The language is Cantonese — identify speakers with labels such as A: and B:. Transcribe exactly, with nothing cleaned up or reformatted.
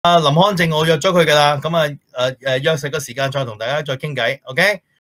A: 阿林康正我約咗佢㗎啦，咁啊誒誒約實個時間再同大家再傾偈，OK？